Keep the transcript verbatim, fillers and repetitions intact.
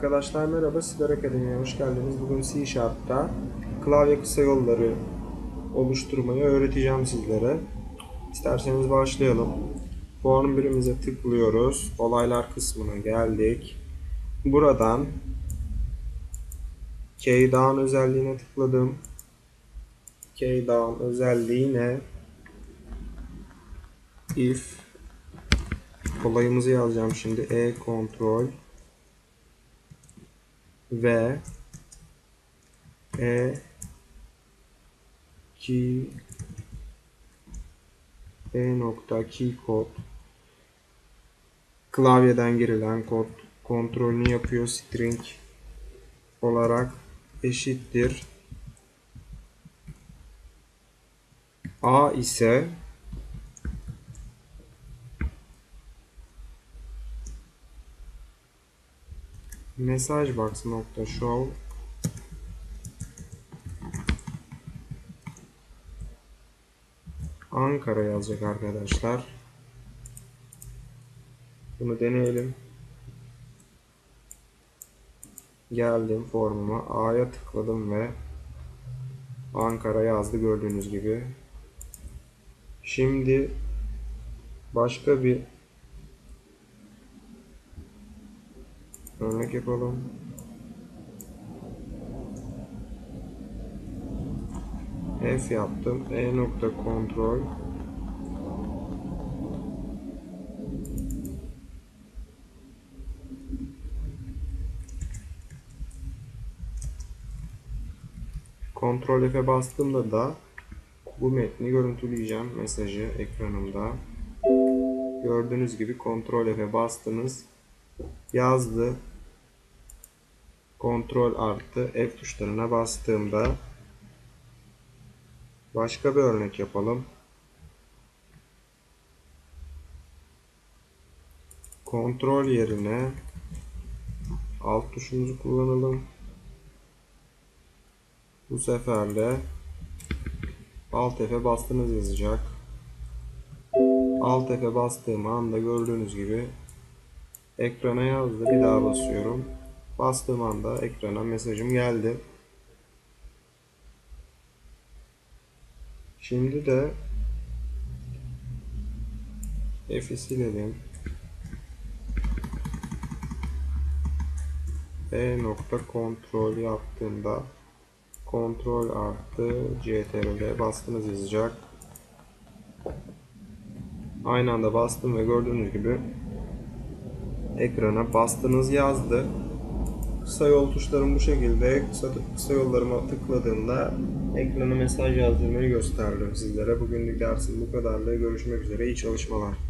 Arkadaşlar merhaba, Siber Akademi'ye hoş geldiniz. Bugün C Sharp'ta klavye kısa yolları oluşturmayı öğreteceğim sizlere. İsterseniz başlayalım. Form birimize tıklıyoruz. Olaylar kısmına geldik. Buradan Keydown özelliğine tıkladım. Keydown özelliğine if olayımızı yazacağım şimdi. E kontrol ve e key e nokta key kod klavyeden girilen kod kontrolünü yapıyor. String olarak eşittir. A ise message box nokta show Ankara yazacak arkadaşlar. Bunu deneyelim. Geldim formuma. A'ya tıkladım ve Ankara yazdı gördüğünüz gibi. Şimdi başka bir örnek yapalım. F yaptım. E nokta kontrol Ctrl F'e bastığımda da bu metni görüntüleyeceğim mesajı ekranımda. Gördüğünüz gibi Ctrl F'e bastınız. Yazdı. Ctrl artı F tuşlarına bastığımda başka bir örnek yapalım. Ctrl yerine Alt tuşumuzu kullanalım. Bu sefer de Alt F'e bastınız yazacak. Alt F'e bastığım anda gördüğünüz gibi ekrana yazdı. Bir daha basıyorum. Bastığım anda ekrana mesajım geldi. Şimdi de F'i silelim. E nokta kontrol yaptığımda Ctrl artı C T R L bastınız yazacak. Aynı anda bastım ve gördüğünüz gibi ekrana bastınız yazdı. Kısa yol tuşlarım bu şekilde. Kısa, kısa yollarıma tıkladığımda ekrana mesaj yazdırmayı gösterdim sizlere. Bugünlük dersim bu kadarla. Görüşmek üzere. İyi çalışmalar.